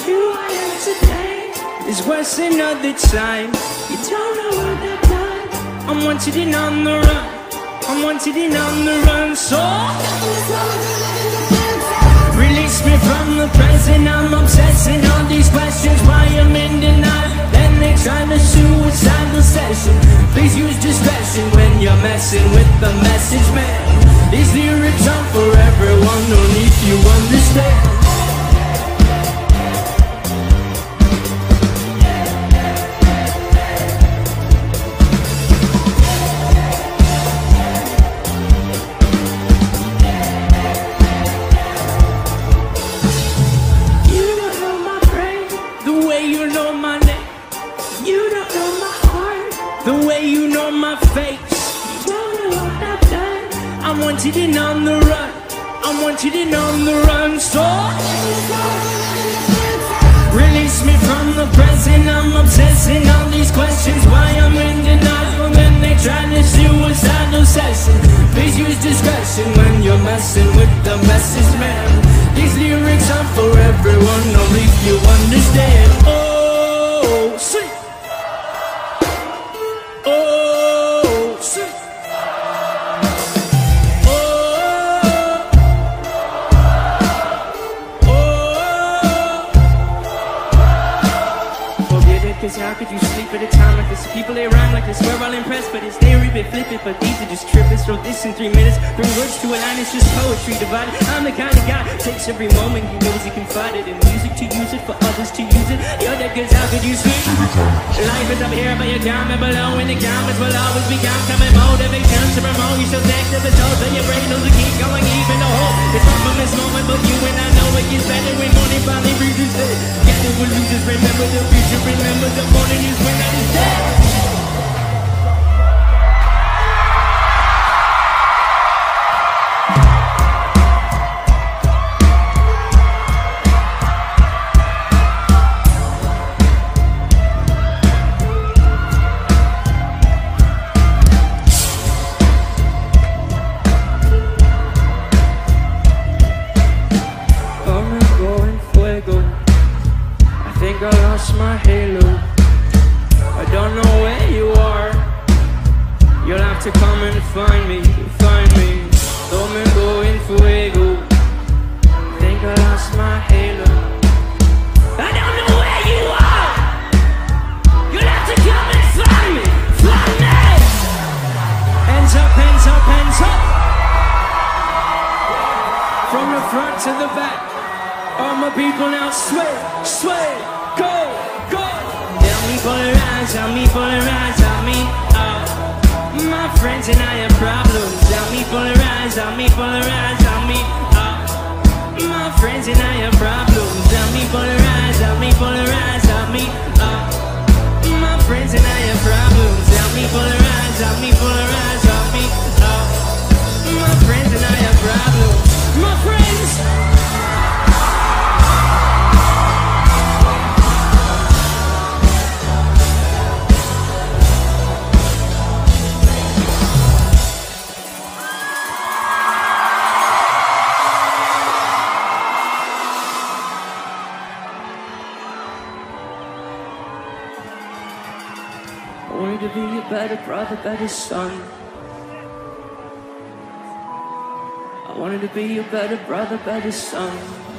you I am today is worse another time. You don't know what I've done. I'm wanted and on the run. I'm wanted and on the run. So release me from the present. I'm obsessing on these questions. Why I'm in denial. Then they try to suicidal session. Please use discretion when you're messing with the message, man. These lyrics are for everyone. No need you understand. I'm wanted and on the run. I'm wanted and on the run. So release me from the present. I'm obsessing on these questions. Why I'm in denial. Then they try to suicidal session. Please use discretion when you're messing with the message, man. These lyrics are for everyone. Only if you understand. Oh, see. Oh, see. Cause how could you sleep at a time like this? People they rhyme like they swear I'll impress, but it's they rip it, flip it, but these are just trippers. Throw this in 3 minutes, bring words to a line, it's just poetry divided. I'm the kind of guy takes every moment he knows he can fight it. In music to use it, for others to use it. You're the cause how could you sleep? Life is up here, but you're down and below. In the comments will always be coming motivation to promote. You so next to the toes of your brain knows to keep going even the hope. It's far from this moment, but you and I know it gets better when morning finally reaches it. Together we'll lose this, remember the future, remember the morning is when I is dead. I think I lost my halo. I don't know where you are. You'll have to come and find me, find me. Domingo en fuego. I think I lost my halo. I don't know where you are. You'll have to come and find me, find me. Hands up, hands up, hands up. From the front to the back. All my people now sway, sway, go, go. Tell me polarize, tell me polarize, tell me my friends and I have problems. Tell me polarize, tell me polarize, tell me my friends and I have problems. Tell me polarize, tell me polarize, tell me my friends and I have problems. Tell me polarize, tell me polarize, tell me my friends and I have problems. My friends. I wanted to be a better brother, better son. I wanted to be a better brother, better son.